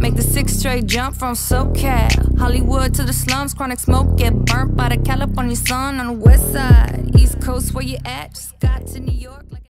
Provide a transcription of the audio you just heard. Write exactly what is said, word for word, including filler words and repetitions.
Make the six straight jump from SoCal, Hollywood to the slums, chronic smoke, get burnt by the California sun on the west side. East Coast, where you at? Just got to New York.